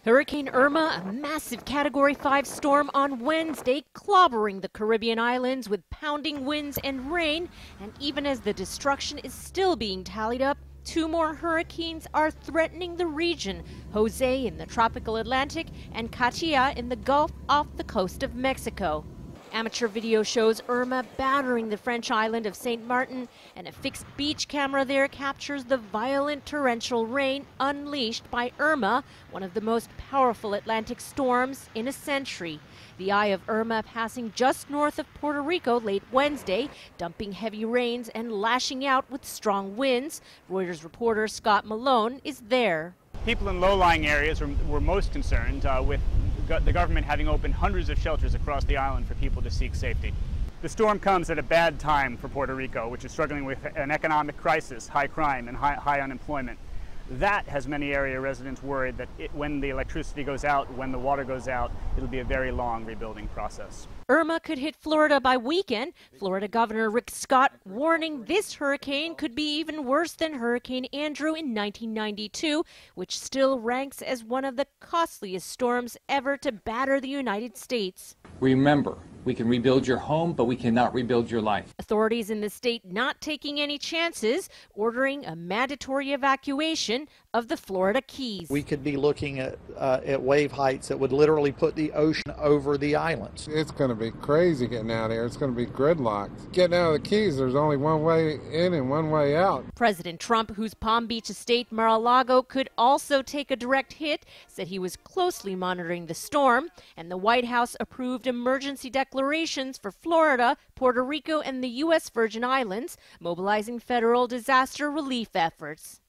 Hurricane Irma, a massive Category 5 storm on Wednesday, clobbering the Caribbean islands with pounding winds and rain. And even as the destruction is still being tallied up, two more hurricanes are threatening the region: Jose in the tropical Atlantic and Katia in the Gulf off the coast of Mexico. Amateur video shows Irma battering the French island of St. Martin, and a fixed beach camera there captures the violent torrential rain unleashed by Irma, one of the most powerful Atlantic storms in a century. The eye of Irma passing just north of Puerto Rico late Wednesday, dumping heavy rains and lashing out with strong winds. Reuters reporter Scott Malone is there. People in low-lying areas were most concerned with the government having opened hundreds of shelters across the island for people to seek safety. The storm comes at a bad time for Puerto Rico, which is struggling with an economic crisis, high crime, and high unemployment. That has many area residents worried that when the electricity goes out, when the water goes out, it'll be a very long rebuilding process. Irma could hit Florida by weekend. Florida Governor Rick Scott warning this hurricane could be even worse than Hurricane Andrew in 1992, which still ranks as one of the costliest storms ever to batter the United States. Remember, we can rebuild your home, but we cannot rebuild your life. Authorities in the state not taking any chances, ordering a mandatory evacuation of the Florida Keys. We could be looking at wave heights that would literally put the ocean over the islands. It's going to be crazy getting out here. It's going to be gridlocked. Getting out of the Keys, there's only one way in and one way out. President Trump, whose Palm Beach estate Mar-a-Lago could also take a direct hit, said he was closely monitoring the storm, and the White House approved emergency declarations for Florida, Puerto Rico, and the U.S. Virgin Islands, mobilizing federal disaster relief efforts.